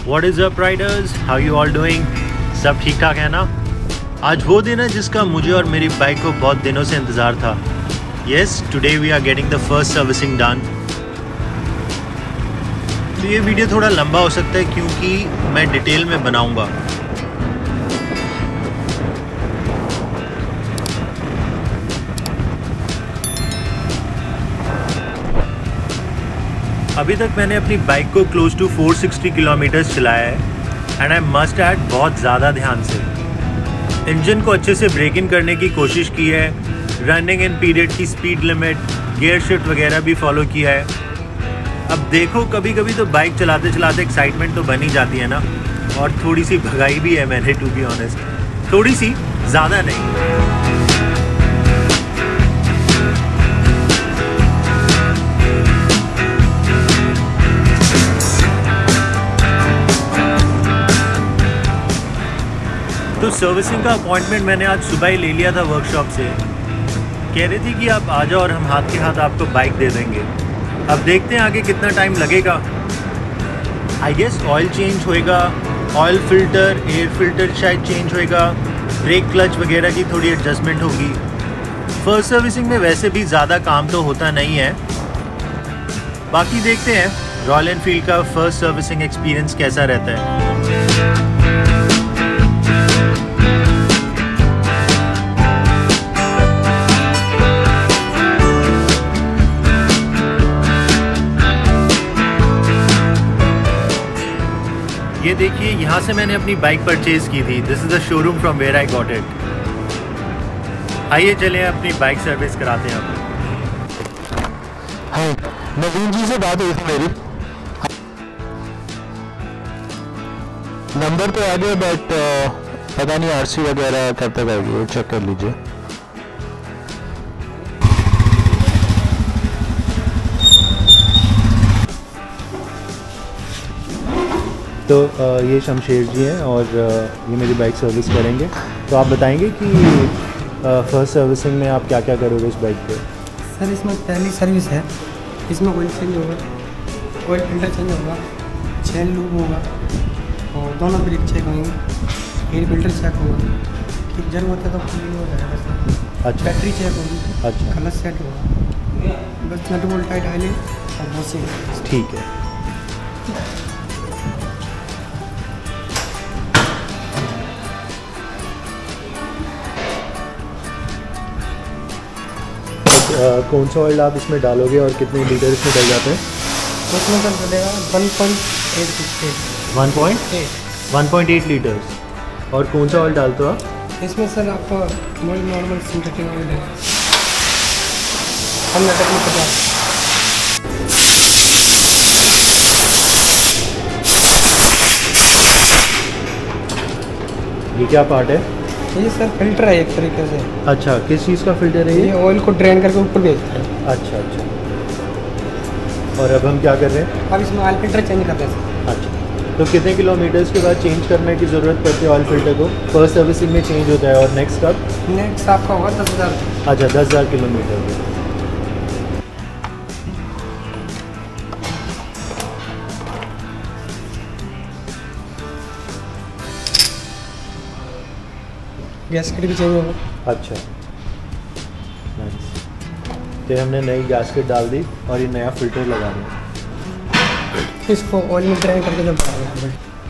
What is up riders? How you all doing? सब ठीक ठाक है ना? आज वो दिन है जिसका मुझे और मेरी बाइक को बहुत दिनों से इंतज़ार था. Yes, today we are getting the first servicing done. तो ये वीडियो थोड़ा लंबा हो सकता है क्योंकि मैं डिटेल में बनाऊंगा. अभी तक मैंने अपनी बाइक को क्लोज टू 460 किलोमीटर्स चलाया है एंड आई मस्ट ऐड बहुत ज़्यादा ध्यान से. इंजन को अच्छे से ब्रेक इन करने की कोशिश की है, रनिंग इन पीरियड की स्पीड लिमिट, गियर शिफ्ट वगैरह भी फॉलो किया है. अब देखो कभी कभी तो बाइक चलाते चलाते एक्साइटमेंट तो बन ही जाती है ना, और थोड़ी सी भगाई भी है मैंने, टू बी ऑनेस्ट. थोड़ी सी, ज़्यादा नहीं. तो सर्विसिंग का अपॉइंटमेंट मैंने आज सुबह ही ले लिया था वर्कशॉप से. कह रही थी कि आप आ जाओ और हम हाथ के हाथ आपको बाइक दे देंगे. अब देखते हैं आगे कितना टाइम लगेगा. आई गेस ऑयल चेंज होएगा, ऑयल फिल्टर, एयर फिल्टर शायद चेंज होएगा, ब्रेक क्लच वगैरह की थोड़ी एडजस्टमेंट होगी. फर्स्ट सर्विसिंग में वैसे भी ज़्यादा काम तो होता नहीं है. बाकी देखते हैं रॉयल एनफील्ड का फर्स्ट सर्विसिंग एक्सपीरियंस कैसा रहता है. ये देखिए, यहाँ से मैंने अपनी बाइक परचेज़ की थी. This is the showroom from where I got it. आइए चलें अपनी बाइक सर्विस कराते हैं. हाँ, नवीन जी से बात हुई थी मेरी. नंबर तो आ गया बट पता नहीं आरसी वगैरह कब तक आएगी, वो चेक कर लीजिए. तो ये शमशेर जी हैं और ये मेरी बाइक सर्विस करेंगे. तो आप बताएंगे कि फर्स्ट सर्विसिंग में आप क्या क्या करोगे इस बाइक पे. सर इसमें पहली सर्विस है, इसमें ऑयल चेंज होगा, ऑयल फिल्टर चेंज होगा, चेन लूप होगा और दोनों ब्रेक चेक होंगे, एयर फिल्टर चेक होगा. कि जरूरत है तो क्लीन हो जाएगा. अच्छा. बैटरी चेक होगी. अच्छा. कलर सेट होगा. बस नट बोल्ट टाइट डालें और बस. ठीक है. कौन सा ऑयल आप इसमें डालोगे और कितने लीटर इसमें डल जाते हैं. उसमें सर चलेगा 1.8 लीटर्स. और कौन सा ऑयल डालते हो आप इसमें सर? आपको नॉर्मल सिंथेटिक ऑयल है. हम नटक में 50. ये क्या पार्ट है? ये सर फिल्टर है एक तरीके से. अच्छा, किस चीज़ का फिल्टर है ये ऑयल को ड्रेन करके ऊपर भेजता है. अच्छा अच्छा. और अब हम क्या कर रहे हैं? अब इसमें ऑयल फिल्टर चेंज करते हैं. अच्छा. तो कितने किलोमीटर्स के बाद चेंज करने की ज़रूरत पड़ती है ऑयल फिल्टर को? फर्स्ट सर्विसिंग में चेंज होता है और नेक्स्ट कब? नेक्स्ट आपका होगा 10,000. अच्छा, 10,000 किलोमीटर. गैसकेट भी चेंज होगा. अच्छा. तो हमने नई गैसकेट डाल दी और ये नया फिल्टर लगा दिया. इसको ऑयल में ड्रेन करके जब डालेंगे.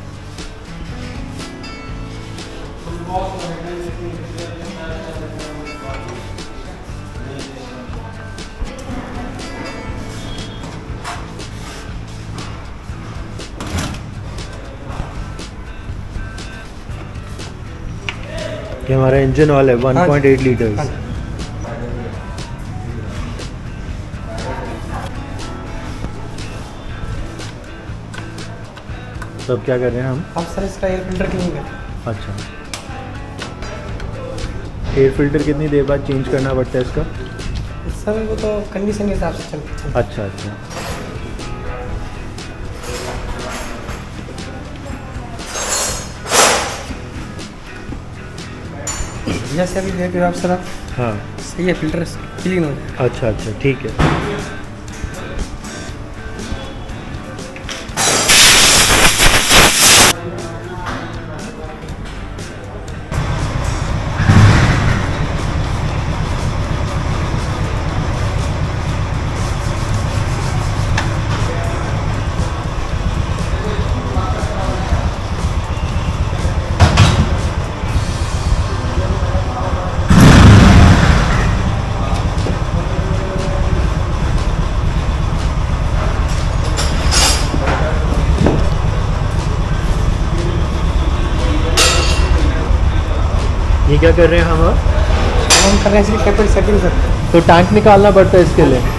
ये हमारा इंजन ऑयल है 1.8 लीटर्स. तो अब क्या कर रहे हैं हम? अब सर इसका एयर फिल्टर क्लीन करें. अच्छा. एयर फिल्टर कितनी देर बाद चेंज करना पड़ता है इसका? सर वो तो कंडीशन के हिसाब से चलता है. अच्छा अच्छा. जैसे अभी देख रहे हो आप सर. हाँ, सही है, फिल्टर क्लीन हो जाए. अच्छा अच्छा, ठीक है. ये क्या कर रहे हैं हम अब? हम कर रहे हैं इसकी कैपेसिटी सेटिंग सर। तो टैंक निकालना पड़ता है इसके लिए।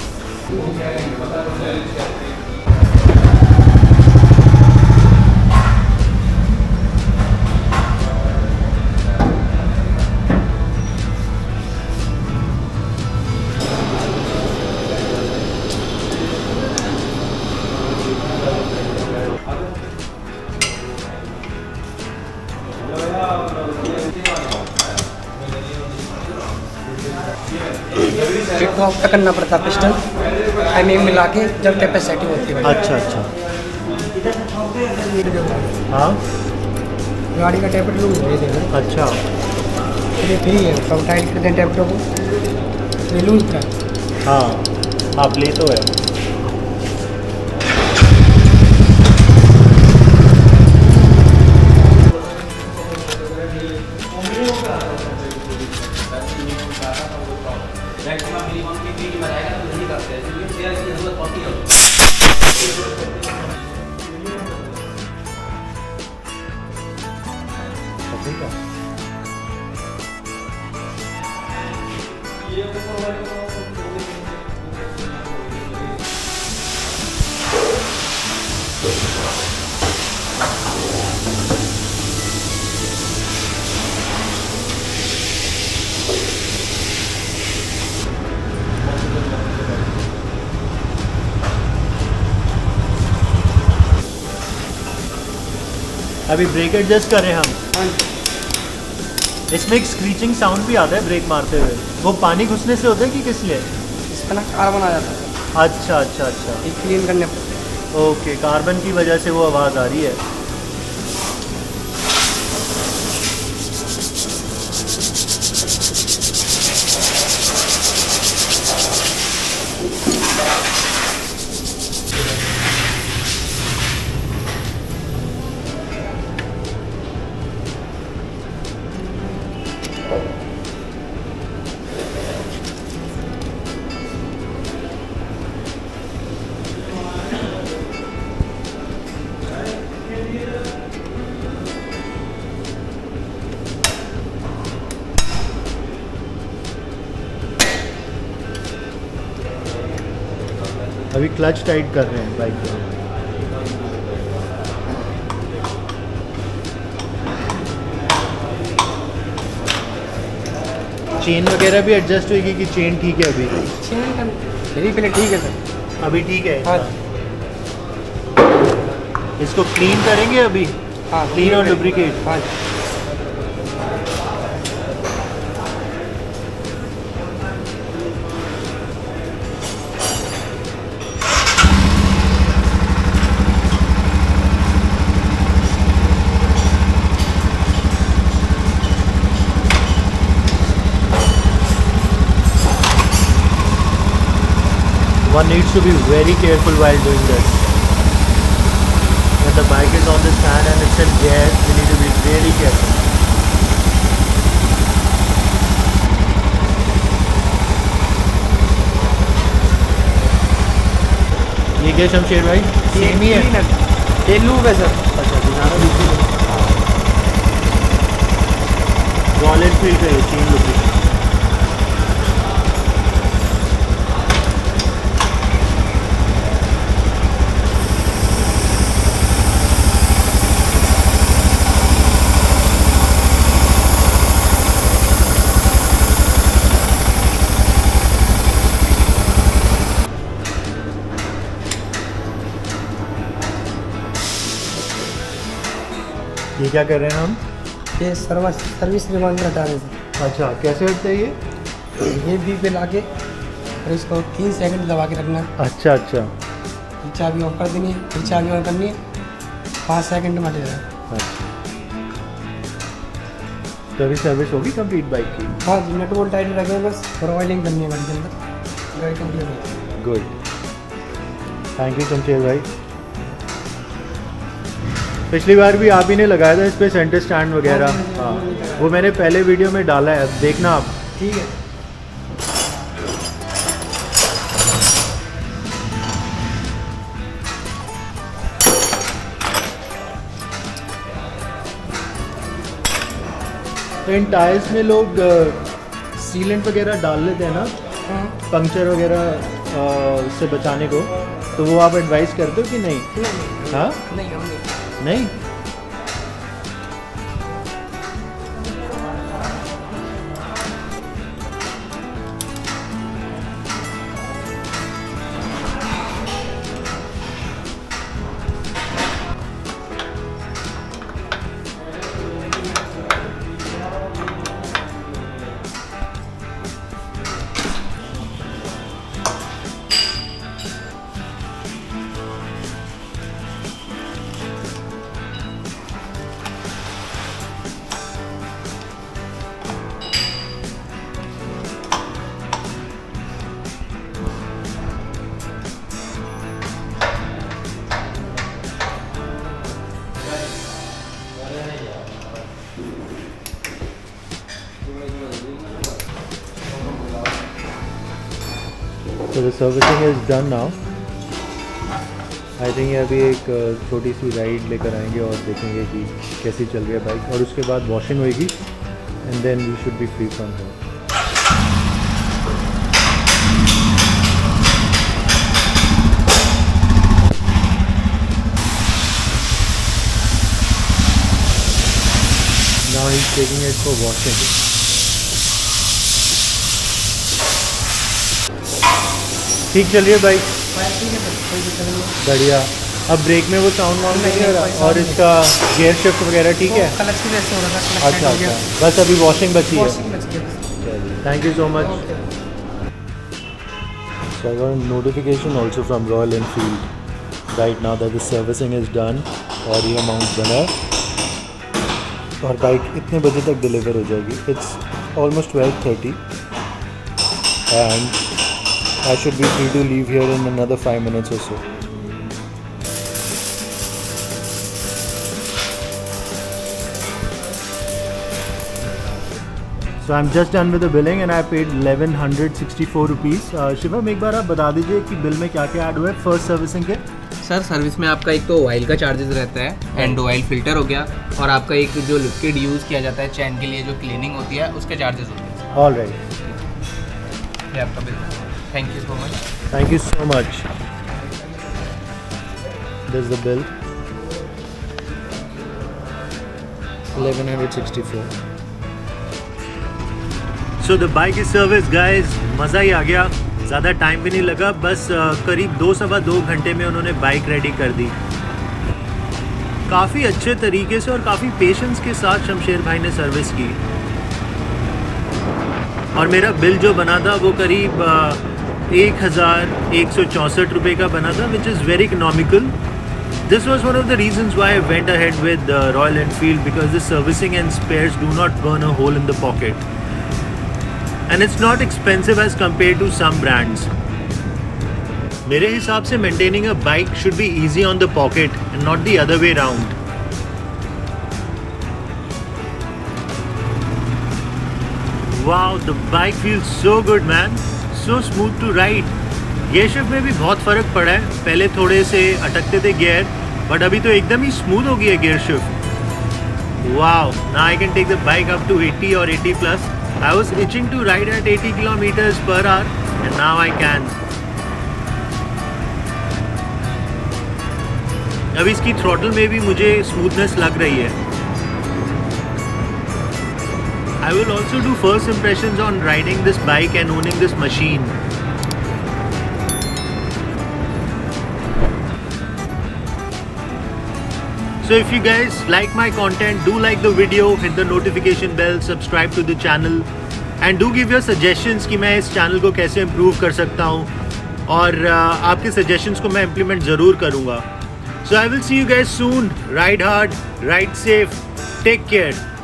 को ऑफ करना पड़ता है पिस्टन टाइमिंग मिला के जब कैपेसिटी होती है। अच्छा अच्छा। हाँ गाड़ी का टैपेट लूज है देखो। अच्छा ये फ्री है, सब टाइट कर दें टैपेटों को, ये लूज था। हाँ आप ले तो है। अभी ब्रेक एडजस्ट कर रहे हैं हम। इसमें एक स्क्रीचिंग साउंड भी आता है ब्रेक मारते हुए, वो पानी घुसने से होता है कि किस लिए? इसका ना कार्बन आ जाता है। अच्छा अच्छा अच्छा, ये क्लीन करने पर। ओके, कार्बन की वजह से वो आवाज़ आ रही है। अभी क्लच टाइट कर रहे हैं बाइक को। चेन वगैरह भी एडजस्ट होगी कि चेन ठीक है? अभी चेन का मेरी पहले ठीक है सर। अभी ठीक है। हाँ। इसको क्लीन करेंगे अभी। हाँ क्लीन और लुब्रिकेट। हाँ 1 needs to be very careful while doing this. When the bike is on the stand and it's in gear, you need to be very careful. ये क्या शमशेर भाई? सेम ही है? ये लूप है सर। अच्छा, दिखाना दीजिए। रॉयल एनफील्ड का ये चेन लुब्रिकेट। ये क्या कर रहे हैं हम? ये सर्विस रिमांडर हटा रहे थे। अच्छा, कैसे हटता है ये? ये बी पे लाके और इसको 3 सेकंड दबा के रखना है। अच्छा अच्छा। फिर चाबी ऑफ कर देनी है, फिर चाबी ऑन करनी है, 5 सेकंड में हट जाएगा। अच्छा, तो अभी सर्विस होगी कंप्लीट बाइक की? हाँ, नट बोल्ट टाइट रखे हैं बस, और ऑयलिंग करनी है गाड़ी के अंदर, गाड़ी कंप्लीट होगी। गुड, थैंक यू शमशेर भाई। पिछली बार भी आप ही ने लगाया था इस पे सेंटर स्टैंड वगैरह। हाँ, वो मैंने पहले वीडियो में डाला है, अब देखना आप। ठीक है। तो इन टायर्स में लोग सीलेंट वगैरह डाल लेते हैं ना, पंक्चर वगैरह से बचाने को, तो वो आप एडवाइस करते हो कि नहीं? हाँ नहीं। So the servicing is done now. I think अभी एक छोटी सी राइड लेकर आएंगे और देखेंगे कि कैसी चल रही है बाइक, और उसके बाद वॉशिंग होएगी and then we should be free from here. Now he's taking it for washing. ठीक चल रही है बाइक? बढ़िया. अब ब्रेक में वो साउंड नहीं हो रहा, और इसका गियर शिफ्ट वगैरह ठीक है? अच्छा अच्छा, बस अभी वॉशिंग बची है. Thank you so much. So I got a notification also from Royal Enfield right now that the servicing is done और ये अमाउंट बना और बाइक इतने बजे तक डिलीवर हो जाएगी. It's almost 12:30 and I should be free to leave here in another 5 minutes or so. So I'm just done with the billing and I paid 1164 rupees. Shivam, एक बार आप बता दीजिए कि बिल में क्या क्या ऐड हुआ है फर्स्ट सर्विसिंग के? सर सर्विस में आपका एक तो ऑयल का चार्जेस रहता है, एंड ऑयल फिल्टर हो गया, और आपका एक जो लिक्विड यूज़ किया जाता है चैन के लिए जो क्लीनिंग होती है उसके चार्जेस होते हैं. ऑल राइट, ये आपका bill. Thank you so much. Thank you so much. This is the bill 1164. So the bike is service guys. मज़ा ही आ गया, ज़्यादा टाइम भी नहीं लगा, बस करीब 2-2.5 घंटे में उन्होंने बाइक रेडी कर दी. काफ़ी अच्छे तरीके से और काफ़ी पेशेंस के साथ शमशेर भाई ने सर्विस की, और मेरा बिल जो बना था वो करीब 1164 रुपये का बना था, which is very economical. This was one of the reasons why I went ahead with Royal Enfield, because the servicing and spares do not burn a hole in the pocket and it's not expensive as compared to some brands. मेरे हिसाब से maintaining a bike should be easy on the pocket and not the other way round. Wow, the bike feels so good man, so smooth to ride. Gear shift में भी बहुत फ़र्क पड़ा है, पहले थोड़े से अटकते थे गियर, बट अभी तो एकदम ही स्मूथ हो गया है gear shift. Wow, now I can take the bike up to 80 or 80 plus. I was itching to ride at 80 kilometers per hour and now I can. अब इसकी throttle में भी मुझे smoothness लग रही है. I will also do first impressions on riding this bike and owning this machine. So if you guys like my content, do like the video, hit the notification bell, subscribe to the channel and do give your suggestions कि मैं इस channel को कैसे improve कर सकता हूँ, और आपके suggestions को मैं implement ज़रूर करूँगा. So I will see you guys soon. Ride hard, ride safe, take care.